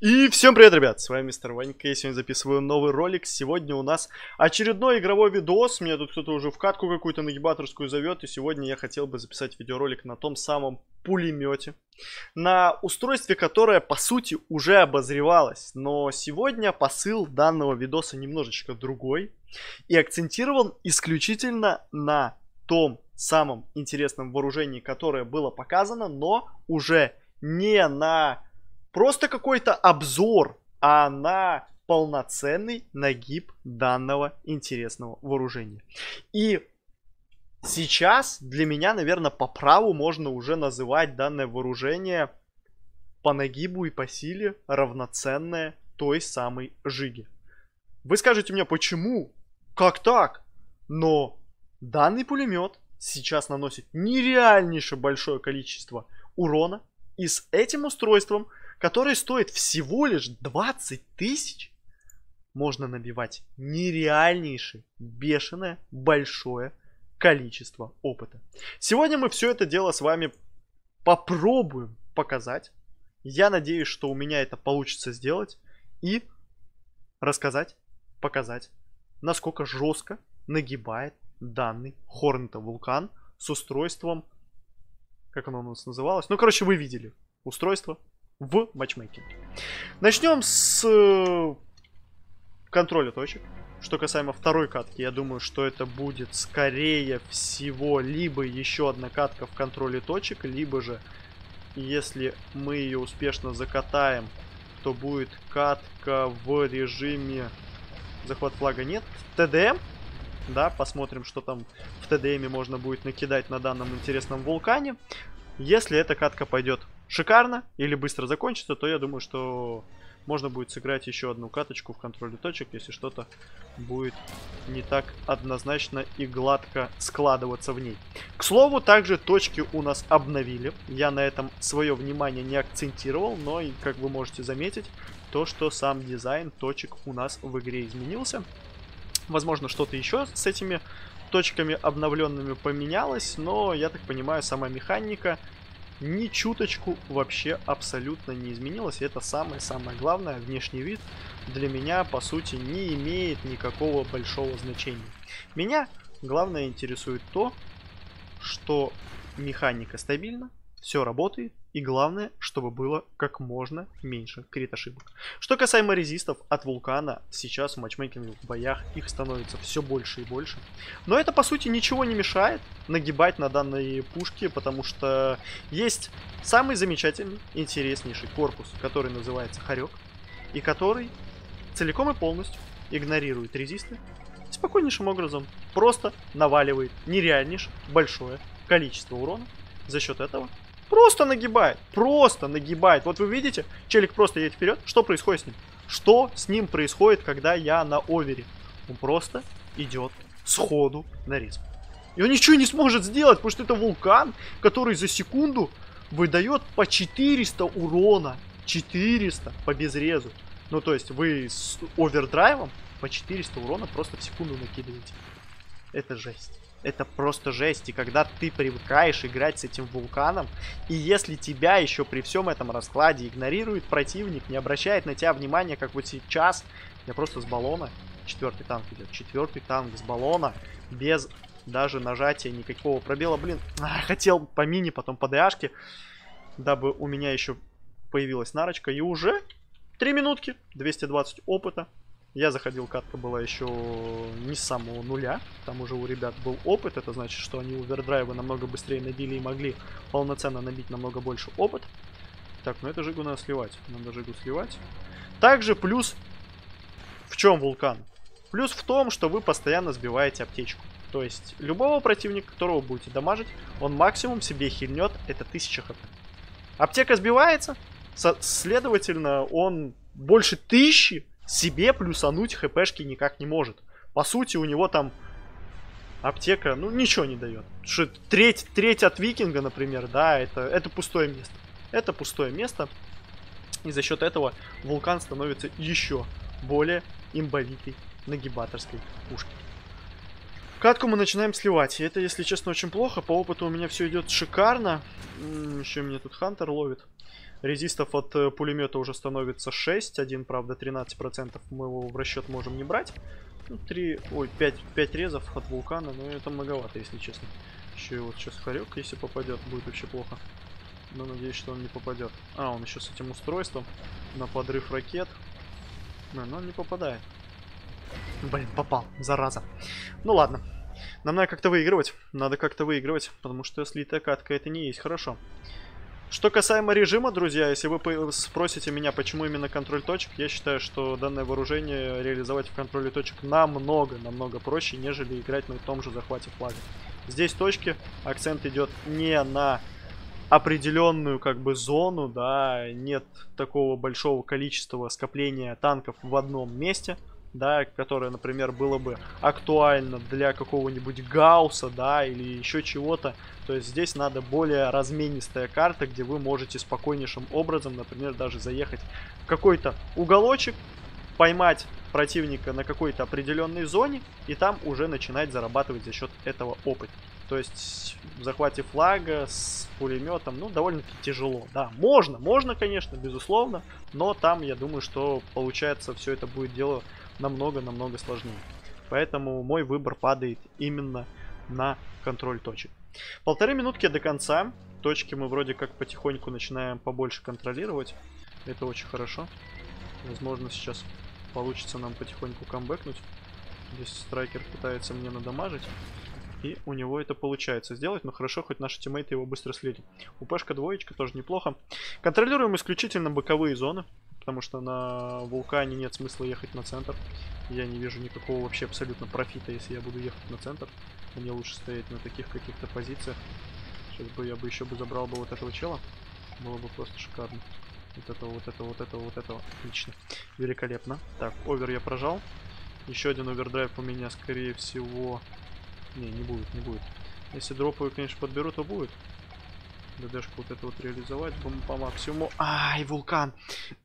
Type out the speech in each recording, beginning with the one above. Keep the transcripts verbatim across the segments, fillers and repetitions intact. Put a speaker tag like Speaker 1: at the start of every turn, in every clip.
Speaker 1: И всем привет, ребят, с вами мистер Ванька, я сегодня записываю новый ролик. Сегодня у нас очередной игровой видос, меня тут кто-то уже в катку какую-то нагибаторскую зовет. И сегодня я хотел бы записать видеоролик на том самом пулемете, на устройстве, которое по сути уже обозревалось. Но сегодня посыл данного видоса немножечко другой и акцентирован исключительно на том самом интересном вооружении, которое было показано, но уже не на просто какой-то обзор, а на полноценный нагиб данного интересного вооружения. И сейчас для меня, наверное, по праву можно уже называть данное вооружение по нагибу и по силе равноценное той самой Жиге. Вы скажете мне, почему? Как так? Но данный пулемет сейчас наносит нереальнейшее большое количество урона. И с этим устройством, который стоит всего лишь двадцать тысяч, можно набивать нереальнейшее, бешеное, большое количество опыта. Сегодня мы все это дело с вами попробуем показать. Я надеюсь, что у меня это получится сделать и рассказать, показать, насколько жестко нагибает данный Hornet Vulcan с устройством, как оно у нас называлось. Ну, короче, вы видели устройство в матчмейкинге. Начнем с э, контроля точек. Что касаемо второй катки, я думаю, что это будет скорее всего либо еще одна катка в контроле точек, либо же, если мы ее успешно закатаем, то будет катка в режиме захват флага. Нет, тэ дэ эм. Да, посмотрим, что там в тэ дэ эме можно будет накидать на данном интересном вулкане. Если эта катка пойдет шикарно или быстро закончится, то я думаю, что можно будет сыграть еще одну каточку в контроле точек, если что-то будет не так однозначно и гладко складываться в ней. К слову, также точки у нас обновили. Я на этом свое внимание не акцентировал, но, и, как вы можете заметить, то, что сам дизайн точек у нас в игре изменился. Возможно, что-то еще с этими точками обновленными поменялось, но, я так понимаю, сама механика ни чуточку вообще абсолютно не изменилась. И это самое-самое главное. Внешний вид для меня, по сути, не имеет никакого большого значения. Меня главное интересует то, что механика стабильна, все работает. И главное, чтобы было как можно меньше крит ошибок. Что касаемо резистов от вулкана, сейчас в матчмейкинговых боях их становится все больше и больше. Но это, по сути, ничего не мешает нагибать на данной пушке, потому что есть самый замечательный, интереснейший корпус, который называется Хорек, и который целиком и полностью игнорирует резисты, и спокойнейшим образом просто наваливает нереальнейшее большое количество урона. За счет этого просто нагибает, просто нагибает. Вот вы видите, челик просто едет вперед. Что происходит с ним? Что с ним происходит, когда я на овере? Он просто идет сходу на риск. И он ничего не сможет сделать, потому что это вулкан, который за секунду выдает по четыреста урона. четыреста по безрезу. Ну, то есть вы с овердрайвом по четыреста урона просто в секунду накидываете. Это жесть. Это просто жесть. И когда ты привыкаешь играть с этим вулканом, и если тебя еще при всем этом раскладе игнорирует противник, не обращает на тебя внимания, как вот сейчас, я просто с баллона, четвертый танк идет, четвертый танк с баллона, без даже нажатия никакого пробела. Блин, хотел по мини, потом по ДАшке, дабы у меня еще появилась нарочка. И уже три минутки, двести двадцать опыта. Я заходил, катка была еще не с самого нуля. Там уже у ребят был опыт. Это значит, что они овердрайвы намного быстрее набили и могли полноценно набить намного больше опыт. Так, ну это Жигу надо сливать. Надо Жигу сливать. Также плюс в чем вулкан? Плюс в том, что вы постоянно сбиваете аптечку. То есть любого противника, которого будете дамажить, он максимум себе хильнет это тысяча хп. Аптека сбивается, следовательно, он больше тысячи себе плюсануть хпшки никак не может. По сути, у него там аптека, ну, ничего не дает. Что треть, треть от викинга, например, да, это, это пустое место. Это пустое место. И за счет этого вулкан становится еще более имбовитой нагибаторской пушкой. Катку мы начинаем сливать. И это, если честно, очень плохо. По опыту у меня все идет шикарно. Еще меня тут Хантер ловит. Резистов от э, пулемета уже становится шесть. Один, правда, тринадцать процентов мы его в расчет можем не брать. Ну, три, ой, пять, пять резов от вулкана. Но это многовато, если честно. Еще и вот сейчас хорек, если попадет, будет вообще плохо. Но надеюсь, что он не попадет. А, он еще с этим устройством на подрыв ракет. Но, но он не попадает. Блин, попал, зараза. Ну ладно. Нам надо как-то выигрывать. Надо как-то выигрывать, потому что слитая катка это не есть хорошо. Что касаемо режима, друзья, если вы спросите меня, почему именно контроль точек, я считаю, что данное вооружение реализовать в контроле точек намного, намного проще, нежели играть на том же захвате флага. Здесь точки, акцент идет не на определенную как бы зону, да, нет такого большого количества скопления танков в одном месте, да, которое, например, было бы актуально для какого-нибудь Гаусса, да, или еще чего-то. То есть здесь надо более разменистая карта, где вы можете спокойнейшим образом, например, даже заехать в какой-то уголочек, поймать противника на какой-то определенной зоне и там уже начинать зарабатывать за счет этого опыт. То есть в захвате флага с пулеметом, ну, довольно-таки тяжело. Да, можно, можно, конечно, безусловно, но там, я думаю, что получается все это будет дело намного-намного сложнее. Поэтому мой выбор падает именно на контроль точек. Полторы минутки до конца. Точки мы вроде как потихоньку начинаем побольше контролировать. Это очень хорошо. Возможно, сейчас получится нам потихоньку камбэкнуть. Здесь страйкер пытается мне надамажить. И у него это получается сделать. Но хорошо, хоть наши тиммейты его быстро слили. УПшка двоечка тоже неплохо. Контролируем исключительно боковые зоны. Потому что на вулкане нет смысла ехать на центр. Я не вижу никакого вообще абсолютно профита, если я буду ехать на центр. Мне лучше стоять на таких каких-то позициях. Сейчас бы я бы еще бы забрал бы вот этого чела. Было бы просто шикарно. Вот этого, вот этого, вот этого, вот этого. Отлично. Великолепно. Так, овер я прожал. Еще один овердрайв у меня, скорее всего... Не, не будет, не будет. Если дроповые, конечно, подберу, то будет. ДДшку вот это вот реализовать по максимуму. Ай, вулкан!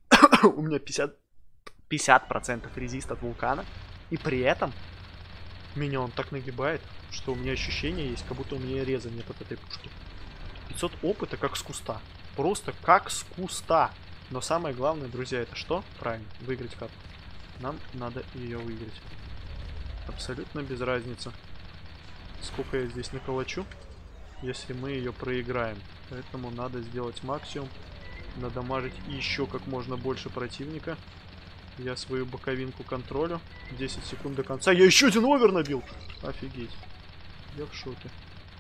Speaker 1: У меня пятьдесят процентов резист от вулкана. И при этом меня он так нагибает, что у меня ощущение есть, как будто у меня реза нет от этой пушки. пятьсот опыта как с куста. Просто как с куста. Но самое главное, друзья, это что? Правильно, выиграть катку. Нам надо ее выиграть. Абсолютно без разницы, сколько я здесь наколочу, если мы ее проиграем. Поэтому надо сделать максимум. Надамажить еще как можно больше противника. Я свою боковинку контролю. десять секунд до конца. Я еще один овер набил. Офигеть. Я в шоке.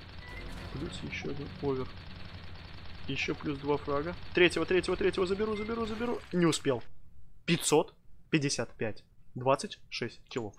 Speaker 1: Плюс еще один овер. Еще плюс два фрага. Третьего, третьего, третьего заберу, заберу, заберу. Не успел. пятьсот пятьдесят пять. двадцать шесть киллов.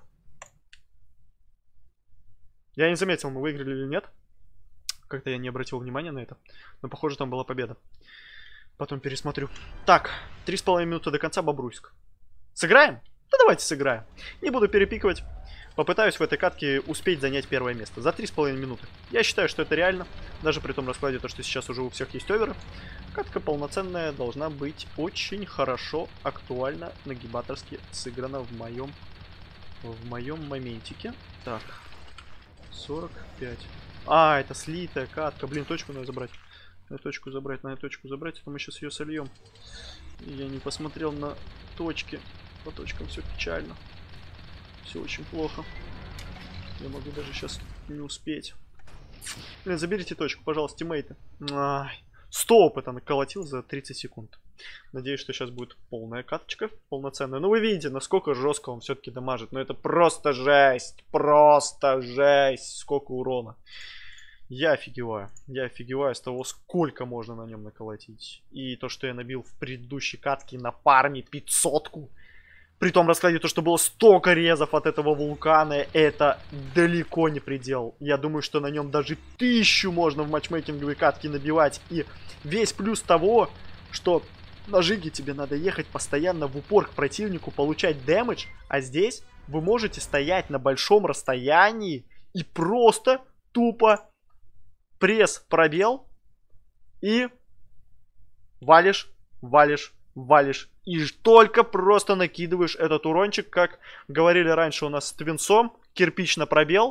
Speaker 1: Я не заметил, мы выиграли или нет. Как-то я не обратил внимания на это. Но похоже, там была победа. Потом пересмотрю. Так, три с половиной минуты до конца, Бобруйск. Сыграем? Да давайте сыграем. Не буду перепикивать. Попытаюсь в этой катке успеть занять первое место. За три с половиной минуты. Я считаю, что это реально. Даже при том раскладе, то, что сейчас уже у всех есть оверы. Катка полноценная должна быть очень хорошо, актуально, нагибаторски сыграна в моем, в моем моментике. Так, сорок пять. А, это слитая катка. Блин, точку надо забрать. Надо точку забрать, надо точку забрать, а то мы сейчас ее сольем. Я не посмотрел на точки. По точкам все печально. Все очень плохо. Я могу даже сейчас не успеть. Блин, заберите точку, пожалуйста, тиммейты. Ай, сто опыта наколотил за тридцать секунд. Надеюсь, что сейчас будет полная каточка, полноценная. Ну вы видите, насколько жестко он все-таки дамажит. Но это просто жесть, просто жесть. Сколько урона. Я офигеваю. Я офигеваю с того, сколько можно на нем наколотить. И то, что я набил в предыдущей катке на парме пятьсотку. При том раскладе, то, что было столько резов от этого вулкана, это далеко не предел. Я думаю, что на нем даже тысячу можно в матчмейкинговой катке набивать. И весь плюс того, что на жиге тебе надо ехать постоянно в упор к противнику, получать дэмэдж. А здесь вы можете стоять на большом расстоянии и просто тупо пресс пробел и валишь, валишь, валишь. И только просто накидываешь этот урончик, как говорили раньше у нас с Твинсом. Кирпич на пробел.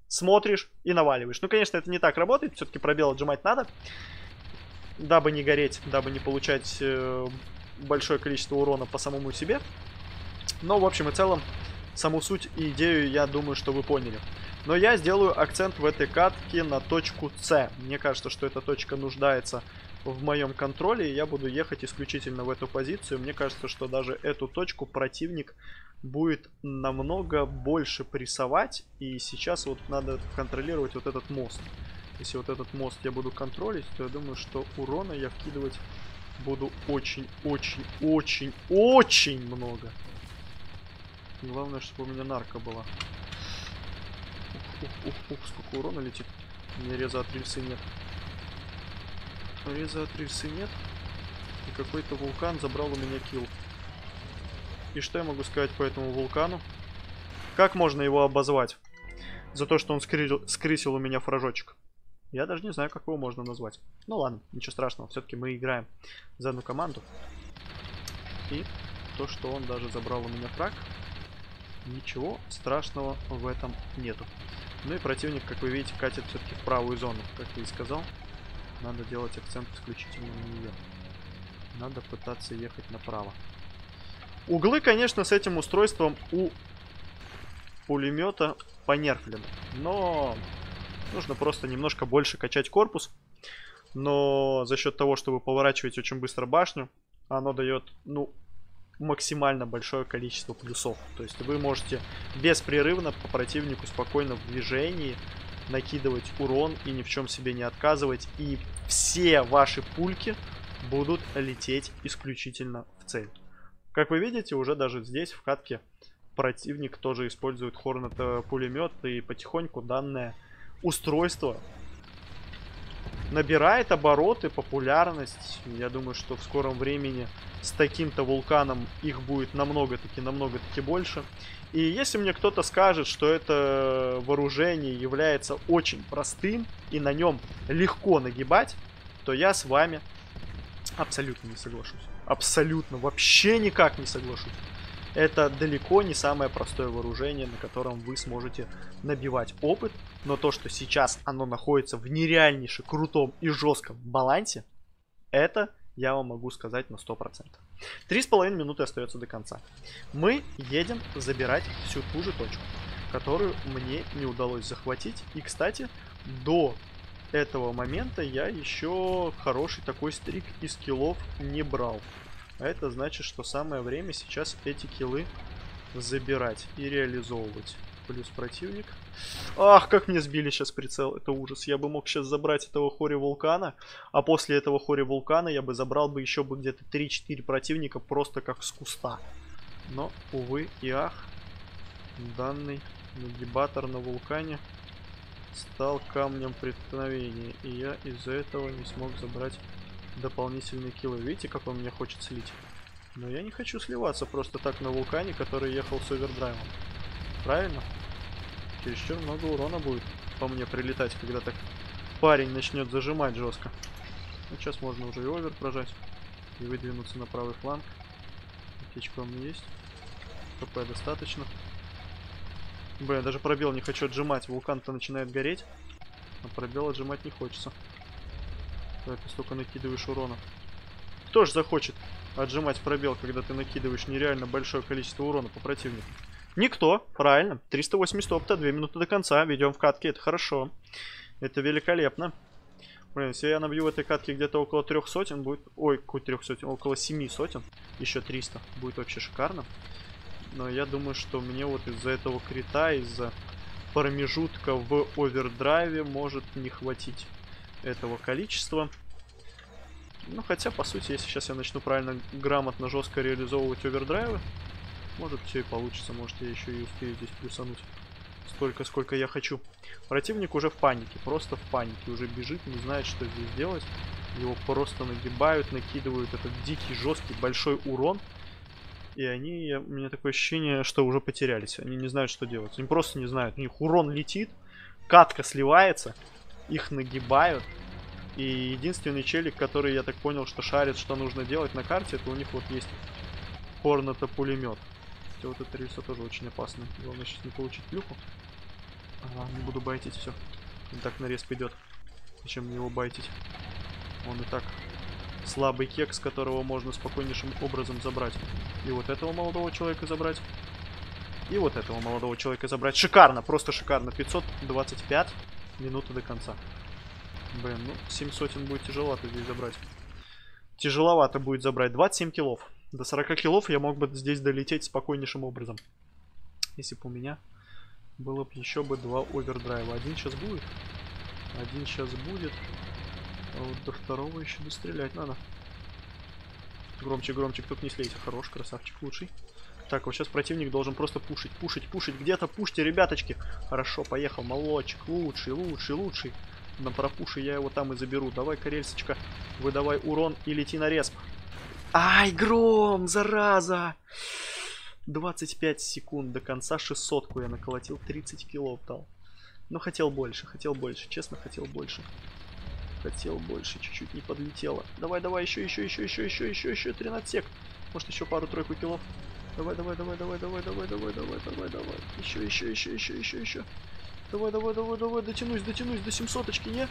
Speaker 1: смотришь и наваливаешь. Ну, конечно, это не так работает. Все-таки пробел отжимать надо. Дабы не гореть, дабы не получать э, большое количество урона по самому себе. Но, в общем и целом, саму суть и идею, я думаю, что вы поняли. Но я сделаю акцент в этой катке на точку С. Мне кажется, что эта точка нуждается в моем контроле, и я буду ехать исключительно в эту позицию. Мне кажется, что даже эту точку противник будет намного больше прессовать. И сейчас вот надо контролировать вот этот мост. Если вот этот мост я буду контролить, то я думаю, что урона я вкидывать буду очень-очень-очень-очень много. Главное, чтобы у меня нарка была. Ух, ух, ух, сколько урона летит. У меня реза от рельсы нет. Реза от рельсы нет. И какой-то вулкан забрал у меня килл. И что я могу сказать по этому вулкану? Как можно его обозвать? За то, что он скрысил, скрысил у меня фражочек. Я даже не знаю, как его можно назвать. Ну ладно, ничего страшного. Все-таки мы играем за одну команду. И то, что он даже забрал у меня фраг, ничего страшного в этом нету. Ну и противник, как вы видите, катит все-таки в правую зону. Как я и сказал, надо делать акцент исключительно на нее. Надо пытаться ехать направо. Углы, конечно, с этим устройством у пулемета понерфлены. Но нужно просто немножко больше качать корпус. Но за счет того, что вы поворачиваете очень быстро башню, оно дает, ну, максимально большое количество плюсов. То есть вы можете беспрерывно по противнику спокойно в движении накидывать урон и ни в чем себе не отказывать. И все ваши пульки будут лететь исключительно в цель. Как вы видите, уже даже здесь в катке противник тоже использует Hornet пулемет. И потихоньку данное устройство набирает обороты, популярность. Я думаю, что в скором времени с таким-то вулканом их будет намного-таки, намного-таки больше. И если мне кто-то скажет, что это вооружение является очень простым и на нем легко нагибать, то я с вами абсолютно не соглашусь. Абсолютно, вообще никак не соглашусь. Это далеко не самое простое вооружение, на котором вы сможете набивать опыт. Но то, что сейчас оно находится в нереальнейше крутом и жестком балансе, это я вам могу сказать на сто процентов. Три с половиной минуты остается до конца. Мы едем забирать всю ту же точку, которую мне не удалось захватить. И, кстати, до этого момента я еще хороший такой стрик из киллов не брал. А это значит, что самое время сейчас эти киллы забирать и реализовывать. Плюс противник. Ах, как мне сбили сейчас прицел. Это ужас. Я бы мог сейчас забрать этого Хори Вулкана. А после этого Хори Вулкана я бы забрал бы еще бы где-то три-четыре противника просто как с куста. Но, увы и ах, данный нагибатор на вулкане стал камнем преткновения. И я из-за этого не смог забрать дополнительные киллы. Видите, как он мне хочет слить? Но я не хочу сливаться просто так на вулкане, который ехал с овердрайвом. Правильно? Чересчур много урона будет по мне прилетать, когда так парень начнет зажимать жестко. Ну, сейчас можно уже и овер прожать. И выдвинуться на правый фланг. Аптечка у меня есть. ХП достаточно. Блин, даже пробел не хочу отжимать. Вулкан-то начинает гореть. А пробел отжимать не хочется. Когда ты столько накидываешь урона. Кто же захочет отжимать пробел, когда ты накидываешь нереально большое количество урона по противнику? Никто, правильно. триста восемьдесят опыта, две минуты до конца. Ведем в катке, это хорошо. Это великолепно. Блин, если я набью в этой катке где-то около трех сотен, будет... Ой, какой трех сотен? Около семи сотен. Еще триста. Будет вообще шикарно. Но я думаю, что мне вот из-за этого крита, из-за промежутка в овердрайве может не хватить этого количества. Ну, хотя, по сути, если сейчас я начну правильно, грамотно, жестко реализовывать овердрайвы, может все и получится, может я еще и успею здесь плюсануть столько, сколько я хочу. Противник уже в панике, просто в панике, уже бежит, не знает, что здесь делать. Его просто нагибают, накидывают этот дикий, жесткий, большой урон. И они, у меня такое ощущение, что уже потерялись. Они не знают, что делать. Они просто не знают. У них урон летит, катка сливается, их нагибают. И единственный челик, который, я так понял, что шарит, что нужно делать на карте, это у них вот есть Хорнета пулемет. Хотя вот эта рельса тоже очень опасная. Главное сейчас не получить плюху. Ага, не буду байтить, все. Он так на респ идет. Зачем мне его байтить? Он и так слабый кекс, которого можно спокойнейшим образом забрать. И вот этого молодого человека забрать. И вот этого молодого человека забрать. Шикарно, просто шикарно. пятьсот двадцать пять минуты до конца. Блин, ну семь сотен будет тяжеловато здесь забрать. Тяжеловато будет забрать. двадцать семь киллов. До сорока киллов я мог бы здесь долететь спокойнейшим образом. Если бы у меня было бы еще бы два овердрайва. Один сейчас будет. Один сейчас будет. А вот до второго еще дострелять надо. Громче, громче, кто-то не слейся. Хорош, красавчик, лучший. Так, вот сейчас противник должен просто пушить, пушить, пушить. Где-то пушьте, ребяточки. Хорошо, поехал, молодчик. Лучший, лучший, лучший. На пропуши я его там и заберу. Давай, карельсочка, выдавай урон и лети на респ. Ай, гром, зараза. двадцать пять секунд до конца, шестьсотку я наколотил, тридцать киллов дал. Но хотел больше, хотел больше, честно, хотел больше. Хотел больше, чуть-чуть не подлетело. Давай, давай, еще, еще, еще, еще, еще, еще, еще, тринадцать сек. Может, еще пару-тройку киллов. Давай, давай, давай, давай, давай, давай, давай, давай, давай, давай. Еще, еще, еще, еще, еще, еще. Давай, давай, давай, давай, дотянусь, дотянусь до семьсоточки, не?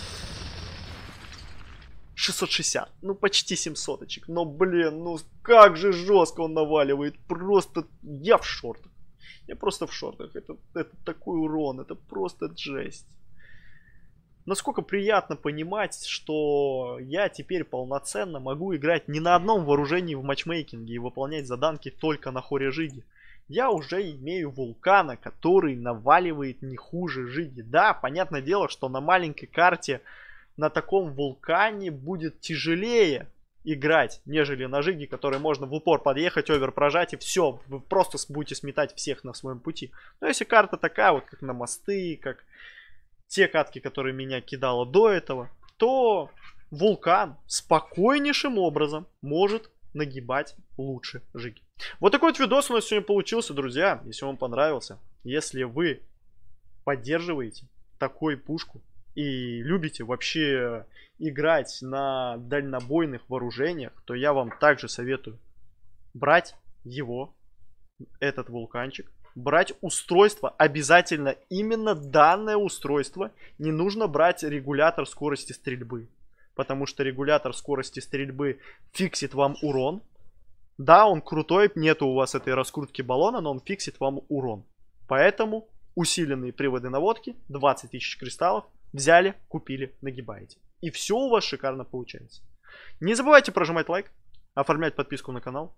Speaker 1: шестьсот шестьдесят, ну почти семьсоточек. Но, блин, ну как же жестко он наваливает. Просто я в шортах. Я просто в шортах. Это, это такой урон, это просто жесть. Насколько приятно понимать, что я теперь полноценно могу играть не на одном вооружении в матчмейкинге и выполнять заданки только на хоре Жиги. Я уже имею вулкана, который наваливает не хуже Жиги. Да, понятное дело, что на маленькой карте на таком вулкане будет тяжелее играть, нежели на Жиге, который можно в упор подъехать, овер прожать и все. Вы просто будете сметать всех на своем пути. Но если карта такая, вот как на мосты, как те катки, которые меня кидало до этого, то вулкан спокойнейшим образом может нагибать лучше Жиги. Вот такой вот видос у нас сегодня получился, друзья. Если вам понравился, если вы поддерживаете такую пушку и любите вообще играть на дальнобойных вооружениях, то я вам также советую брать его, этот вулканчик, брать устройство, обязательно именно данное устройство. Не нужно брать регулятор скорости стрельбы, потому что регулятор скорости стрельбы фиксит вам урон. Да, он крутой, нету у вас этой раскрутки баллона, но он фиксит вам урон. Поэтому усиленные приводы наводки, двадцать тысяч кристаллов, взяли, купили, нагибаете. И все у вас шикарно получается. Не забывайте прожимать лайк, оформлять подписку на канал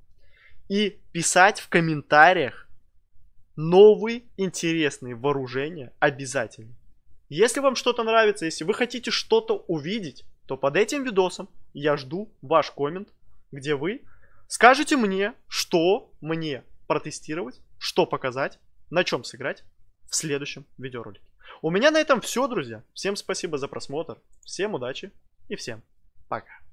Speaker 1: и писать в комментариях новые интересные вооружения обязательно. Если вам что-то нравится, если вы хотите что-то увидеть, то под этим видосом я жду ваш коммент, где вы скажите мне, что мне протестировать, что показать, на чем сыграть в следующем видеоролике. У меня на этом все, друзья. Всем спасибо за просмотр, всем удачи и всем пока.